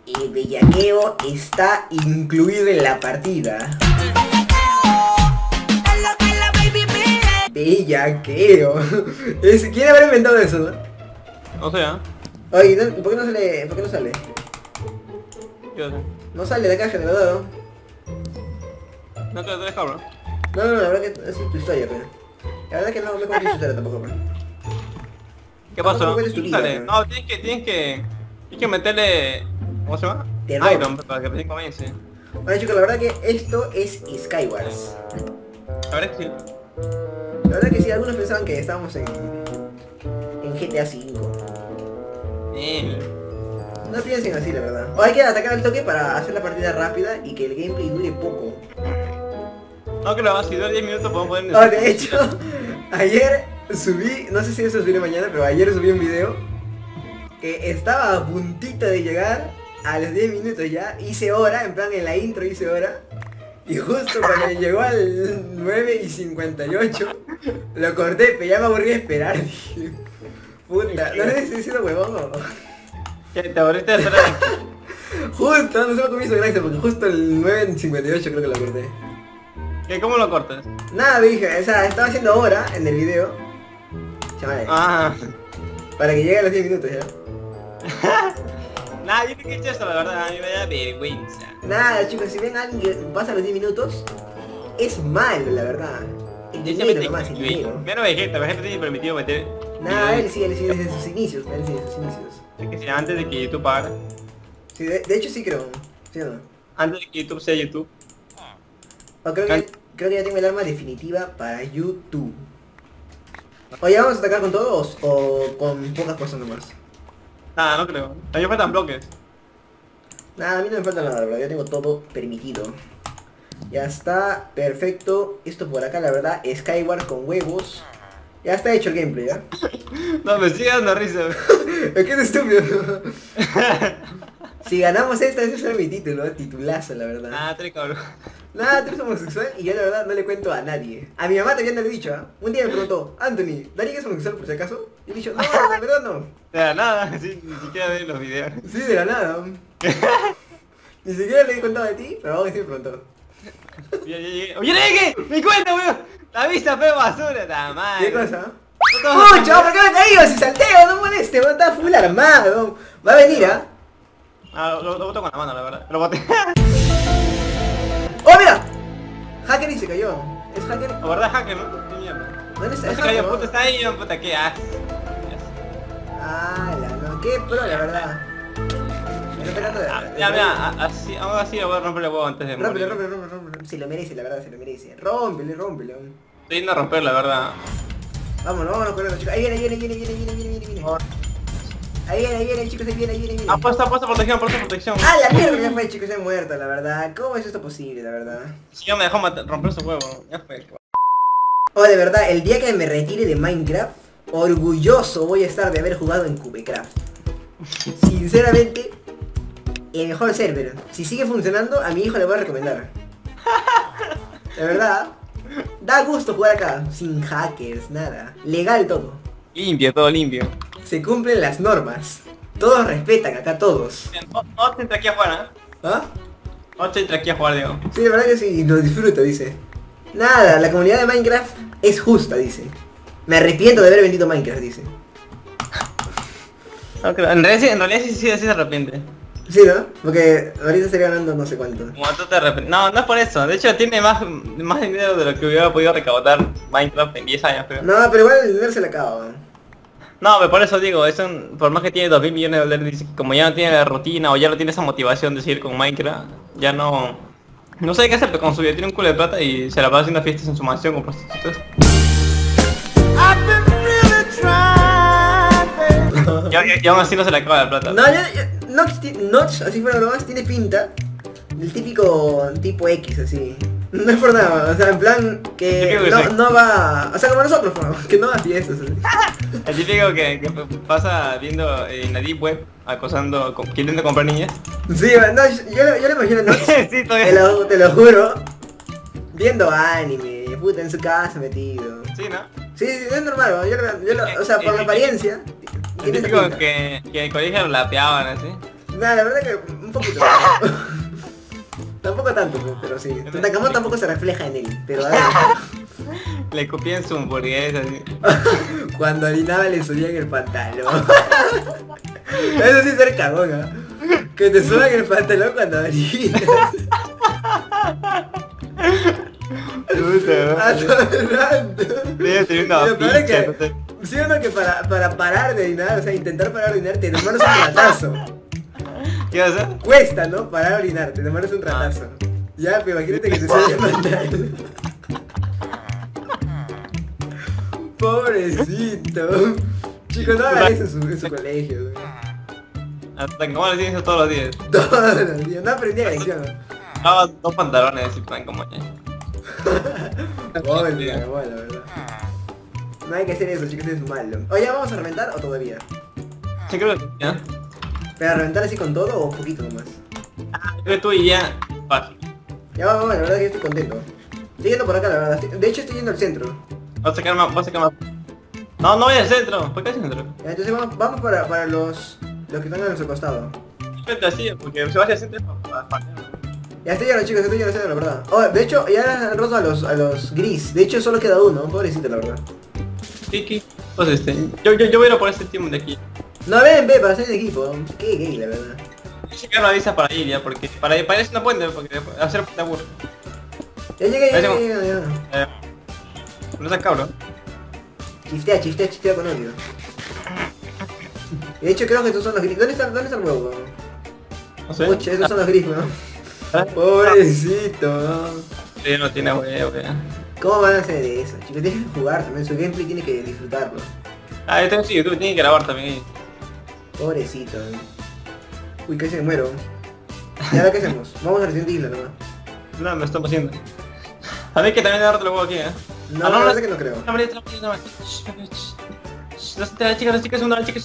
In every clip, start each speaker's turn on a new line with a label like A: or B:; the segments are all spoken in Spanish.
A: El bellaqueo está incluido en la partida. Bellaqueo. ¿Quién habrá inventado eso, no?
B: No sé, ¿ah?
A: Oye, ¿por qué no sale? ¿Por qué no sale?
B: Yo sé.
A: No sale de acá generador.
B: No te dejo, bro.
A: No, la verdad que es tu historia, pero. La verdad que no me cuentes tu historia tampoco, pero.
B: ¿Qué pasó?
A: No cuentes tu vida,
B: Dale.
A: pero.
B: No, tienes que meterle... ¿Cómo se llama?
A: Terror.
B: Iron, para que recién comience.
A: Bueno chicos, la verdad que esto es Skywars.
B: La verdad es que sí.
A: La verdad que sí, algunos pensaban que estábamos en GTA V. No piensen así, la verdad. O hay que atacar al toque para hacer la partida rápida y que el gameplay dure poco.
B: No creo, si dura 10 minutos podemos poner...
A: Oh, de hecho, ayer subí, no sé si eso subiré mañana, pero ayer subí un video que estaba a puntito de llegar a los 10 minutos ya. Hice hora, en plan en la intro hice hora. Y justo cuando llegó al 9:58 lo corté, pero ya me aburrí de esperar. Dije, puta, no sé si estoy diciendo huevón o...
B: ¿Te aburriste de esperar?
A: Justo, no sé por qué me hizo gracia, porque justo el 9:58 creo que lo corté.
B: ¿Cómo lo cortas?
A: Nada, dije, o sea, estaba haciendo hora en el video. Chaval,
B: Ah.
A: para que llegue a los 10 minutos ya.
B: Nah, yo no he hecho eso, la verdad, a mí me da vergüenza.
A: Nada, chicos, si ven a alguien que pasa los 10 minutos, es malo, la verdad. El
B: Yo
A: dinero nomás, el dinero.
B: Menos Vegeta tiene permitido meter...
A: Nada,
B: videos.
A: él sí desde sus inicios, él sí desde sus inicios.
B: Es que si antes de que YouTube pagara.
A: Sí, de hecho sí creo, ¿sí o no?
B: Antes de que YouTube sea YouTube.
A: O creo que ya tengo el arma definitiva para YouTube. Oye, ¿vamos a atacar con todos o con pocas cosas nomás?
B: Nada, no creo. A mí me faltan bloques.
A: Nada, a mí no me falta nada, bro, ya tengo todo permitido. Ya está, perfecto. Esto por acá, la verdad, Skyward con huevos. Ya está hecho el gameplay, ¿ya?
B: No, me sigue dando risa.
A: Es que es estúpido. Si ganamos esta, ese será mi título, titulazo, la verdad.
B: Ah, tres cabrón.
A: Nada, tú eres homosexual y yo la verdad no le cuento a nadie. A mi mamá también no le he dicho, ¿ah? Un día me preguntó, Anthony, ¿Darío es homosexual por si acaso? Y le he dicho, no, la verdad no.
B: De la nada, sí, ni siquiera ve los videos.
A: Sí, de la nada. Ni siquiera le he contado de ti, pero aún así me preguntó.
B: Ya llegué. ¡Oye, llegué! ¡Mi cuenta, weón! La vista fue basura, ta madre.
A: ¿Qué cosa?
B: No,
A: ¡Pucha, ¿por qué me traigo? Si salteo, no moleste, weón, está full armado. Va a venir, ¿ah?
B: Ah, lo boto con la mano, la verdad. Lo boté.
A: ¡Oh, mira! Hacker y se cayó. ¿Es hacker?
B: La verdad, hacker, ¿no? Qué mierda.
A: ¿Dónde está?
B: No
A: ¿Es
B: se
A: hacker?
B: cayó,
A: ¿No?
B: puta, está ahí, puta, qué asco.
A: Ah, no, qué pro, la verdad. Estoy esperando de...
B: Ya, mira, así, aún así le voy a romper el huevo antes de morir.
A: Rómpele. Se lo merece, la verdad, se lo merece. Rómpele.
B: Estoy yendo a romper, la verdad.
A: Vámonos, corriendo, chicos. Ahí viene. Ahí viene, chicos, ahí viene.
B: Ah, puesta protección, protección.
A: Ah, la mierda ya fue, chicos, se ha muerto, la verdad. ¿Cómo es esto posible, la verdad?
B: Si ya me dejó romper su huevo, ya fue.
A: Oh, de verdad, el día que me retire de Minecraft, orgulloso voy a estar de haber jugado en Cubecraft. Sinceramente, el mejor server. Si sigue funcionando, a mi hijo le voy a recomendar. De verdad, da gusto jugar acá, sin hackers, nada. Legal todo.
B: Limpio, todo limpio.
A: Se cumplen las normas. Todos respetan acá, todos.
B: No te entra aquí a jugar, ¿eh?
A: ¿Ah?
B: No te entra aquí a jugar, digo.
A: Sí, de verdad que sí, lo disfruto, dice. Nada, la comunidad de Minecraft es justa, dice. Me arrepiento de haber vendido Minecraft, dice.
B: No creo. En realidad sí se arrepiente.
A: Sí, ¿no? Porque ahorita estaría ganando no sé cuánto.
B: Como tú te arrepientes. No, no es por eso. De hecho tiene más dinero de lo que hubiera podido recaudar Minecraft en 10 años, creo.
A: No, pero igual el dinero se le acaba.
B: No, pero por eso digo, por más que tiene 2.000 millones de dólares, dice que como ya no tiene la rutina o ya no tiene esa motivación de seguir con Minecraft, ya no sé qué hacer con su vida, tiene un culo de plata y se la va haciendo fiestas en su mansión con prostitutas. Y aún así no se le acaba la plata.
A: No, Notch, así fuera nomás, tiene pinta del típico tipo X, así. No es por nada, o sea, en plan que no va... O sea, como nosotros, que no va a fiestas.
B: El típico que pasa viendo en la deep web, acosando, queriendo comprar niñas.
A: Sí, no, yo le imagino a Notch,
B: Sí, todavía.
A: te lo juro, viendo anime, puta, en su casa metido.
B: Sí, ¿no?
A: Sí, es normal, o sea, por la apariencia.
B: El típico que en el colegio lo lapeaban así.
A: Nada, la verdad que Un poquito. Tampoco tanto, pues, pero sí. Tutankamón tampoco se refleja en él, pero a ver.
B: Le copian su hamburguesa así.
A: Cuando orinaba le subían el pantalón. Eso sí es ser cagón, ¿eh? Que te suban el pantalón cuando orinas. Atorrando.
B: Debe tener una
A: Lo peor es
B: pincha,
A: que,
B: no sé.
A: sí o no, que para parar de orinar, o sea, intentar parar de orinar, te demoras un ratazo.
B: ¿Qué vas a hacer?
A: Cuesta, ¿no? Parar de orinar, te demoras un ratazo. Ya, pero imagínate que te suban el pantalón. Pobrecito. Chicos, no hagan eso en su colegio, güey.
B: Hasta como le tienes todos los días.
A: Todos los días, no aprendí la lección.
B: Daba 2 pantalones y plan como ya.
A: Bueno, la verdad. No hay que hacer eso, chicos, es malo. Oye, ¿vamos a reventar o todavía?
B: Sí, creo que ya.
A: ¿Pero a reventar así con todo o un poquito nomás?
B: Creo que tú y ya. Fácil.
A: Ya vamos, la verdad que yo estoy contento. Estoy yendo por acá, la verdad. De hecho, estoy yendo al centro.
B: Vas a sacar más, No, no voy al centro. ¿Por qué al centro?
A: Ya, entonces vamos para los que están a nuestro costado.
B: Vete así, porque se vaya al centro para
A: Ya estoy lleno, chicos, estoy lleno, la verdad. Oh, de hecho, ya han roto a los gris. De hecho, solo queda uno, pobrecito, la verdad.
B: Kiki. Pues yo voy a ir a por este team de aquí.
A: No, ven, para hacer el equipo. Qué gay, la verdad.
B: Checar la visa para ir ya, porque para ir no puente, porque hacer puente aburre.
A: Ya llegué, ya.
B: No seas cabrón.
A: Chiftea con odio. De hecho, creo que estos son los gris. ¿Dónde está el huevo?
B: No sé.
A: Pucha, estos son los gris, weón.
B: ¿Ah?
A: Pobrecito.
B: Sí, no tiene huevo, ya.
A: ¿Cómo van a hacer eso? Chicos, dejen jugar también. Su gameplay tiene que disfrutarlo.
B: Ah, yo tengo sí, YouTube, tiene que grabar también ahí.
A: Pobrecito. Uy, casi me muero. ¿Y ahora qué hacemos? Vamos a Resident Evil, ¿no?
B: No, me estamos haciendo. A mí que también agarrarte el huevo aquí,
A: No, la verdad que no creo.
B: No, las chicas son normales,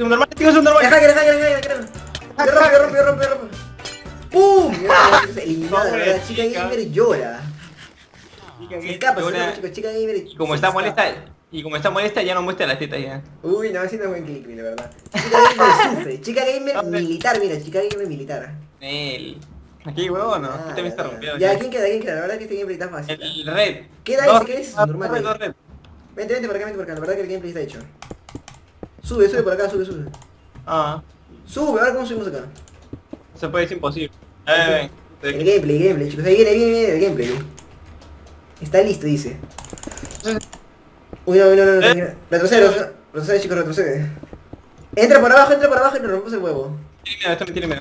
A: Yo rompo. ¡Pum! Eliminada, la verdad, chica gamer llora. Se escapa, chicos, chica gamer.
B: Y como está molesta, ya no muestra las tetas ya.
A: Uy, no, así no es buen click, la verdad. Chica gamer sufre. Chica gamer militar, mira, chica gamer militar.
B: Él. Aquí, huevo, no. Este me está rompiendo.
A: Ya, ¿quién queda? La verdad que este gameplay está fácil.
B: El red.
A: ¿Queda ese? Normal.
B: Red.
A: Vente por acá. La verdad que el gameplay está hecho. Sube por acá, sube.
B: Ah.
A: Sube, a ver cómo subimos acá.
B: Se puede, es imposible.
A: El gameplay, chicos. Ahí viene el gameplay. Está listo, dice. Uy, no. Retrocede, chicos, retrocede. Entra por abajo y nos rompemos el huevo.
B: Tiene miedo.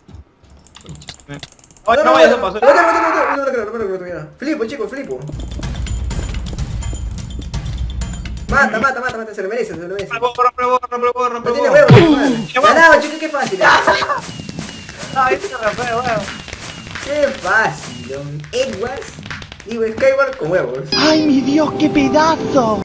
B: No vayas a pasar.
A: No lo creo. Flipo, chicos, flipo. Mata, se lo merece.
B: Rompe.
A: No tiene huevo, ganado, chicos, qué fácil. Qué fácil, Edwards. Digo, Skyward con huevos.
C: ¡Ay, mi Dios, qué pedazo!